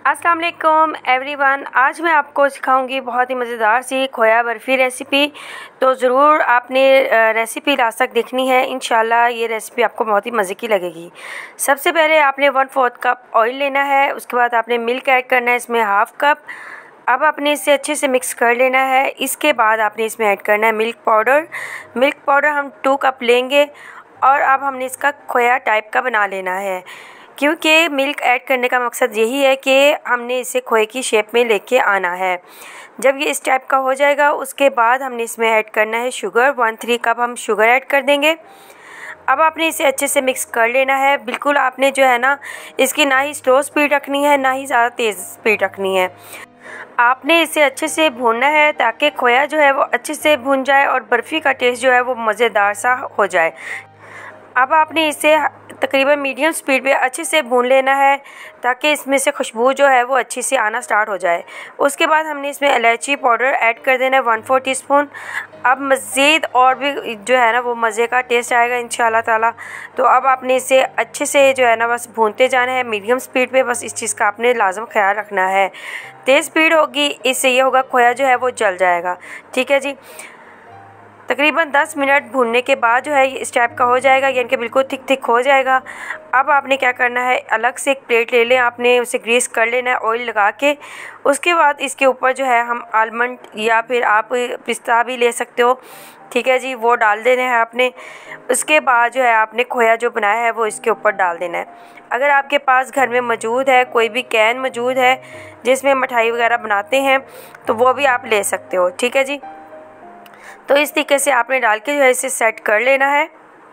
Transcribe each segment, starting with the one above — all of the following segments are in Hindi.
अस्सलाम वालेकुम एवरीवन। आज मैं आपको सिखाऊंगी बहुत ही मज़ेदार सी खोया बर्फ़ी रेसिपी। तो ज़रूर आपने रेसिपी लास्ट तक देखनी है। इंशाल्लाह ये रेसिपी आपको बहुत ही मज़े की लगेगी। सबसे पहले आपने 1/4 कप ऑयल लेना है। उसके बाद आपने मिल्क ऐड करना है, इसमें हाफ़ कप। अब आपने इसे अच्छे से मिक्स कर लेना है। इसके बाद आपने इसमें ऐड करना है मिल्क पाउडर। मिल्क पाउडर हम 2 कप लेंगे और अब हमने इसका खोया टाइप का बना लेना है, क्योंकि मिल्क ऐड करने का मकसद यही है कि हमने इसे खोए की शेप में लेके आना है। जब ये इस टाइप का हो जाएगा उसके बाद हमने इसमें ऐड करना है शुगर। 1/3 कप हम शुगर ऐड कर देंगे। अब आपने इसे अच्छे से मिक्स कर लेना है। बिल्कुल आपने जो है ना, इसकी ना ही स्लो स्पीड रखनी है ना ही ज़्यादा तेज़ स्पीड रखनी है। आपने इसे अच्छे से भूनना है ताकि खोया जो है वो अच्छे से भून जाए और बर्फ़ी का टेस्ट जो है वो मज़ेदार सा हो जाए। अब आपने इसे तकरीबन मीडियम स्पीड पे अच्छे से भून लेना है ताकि इसमें से खुशबू जो है वो अच्छी से आना स्टार्ट हो जाए। उसके बाद हमने इसमें इलायची पाउडर ऐड कर देना है 1/4 टीस्पून। अब मज़ीद और भी जो है ना वो मज़े का टेस्ट आएगा इंशाल्लाह ताला। तो अब आपने इसे अच्छे से जो है ना बस भूनते जाना है मीडियम स्पीड पे। बस इस चीज़ का आपने लाजम ख्याल रखना है। तेज़ स्पीड होगी, इससे ये होगा खोया जो है वो जल जाएगा। ठीक है जी। तकरीबन 10 मिनट भूनने के बाद जो है ये इस टाइप का हो जाएगा, यानी कि बिल्कुल थिक हो जाएगा। अब आपने क्या करना है, अलग से एक प्लेट ले लें, आपने उसे ग्रीस कर लेना है ऑयल लगा के। उसके बाद इसके ऊपर जो है हम आलमंड या फिर आप पिस्ता भी ले सकते हो। ठीक है जी, वो डाल देना है आपने। उसके बाद जो है आपने खोया जो बनाया है वो इसके ऊपर डाल देना है। अगर आपके पास घर में मौजूद है, कोई भी कैन मौजूद है जिसमें मिठाई वगैरह बनाते हैं, तो वो भी आप ले सकते हो। ठीक है जी। तो इस तरीके से आपने डाल के जो है इसे सेट कर लेना है।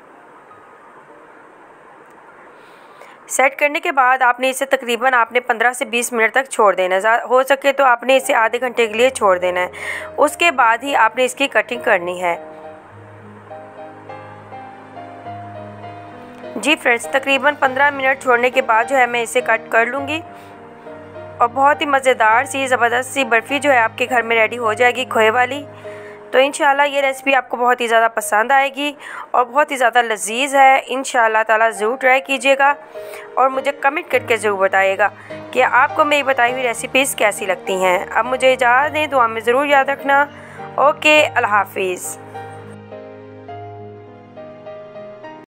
सेट करने के बाद आपने इसे तकरीबन 15 से 20 मिनट तक छोड़ देना है। हो सके तो आपने इसे आधे घंटे के लिए छोड़ देना है। उसके बाद ही आपने इसकी कटिंग करनी है। जी फ्रेंड्स, तकरीबन 15 मिनट छोड़ने के बाद जो है मैं इसे कट कर लूँगी और बहुत ही मज़ेदार सी ज़बरदस्त सी बर्फ़ी जो है आपके घर में रेडी हो जाएगी खोए वाली। तो इंशाल्लाह ये रेसिपी आपको बहुत ही ज़्यादा पसंद आएगी और बहुत ही ज़्यादा लजीज है। इंशाल्लाह ताला ज़रूर ट्राई कीजिएगा और मुझे कमेंट करके ज़रूर बताइएगा कि आपको मेरी बताई हुई रेसिपीज़ कैसी लगती हैं। अब मुझे इजाज़त दें, दुआ में ज़रूर याद रखना। ओके, अल्लाह हाफिज़।